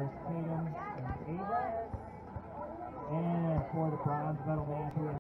Chris Tatum and Ava. And for the bronze medal match, we have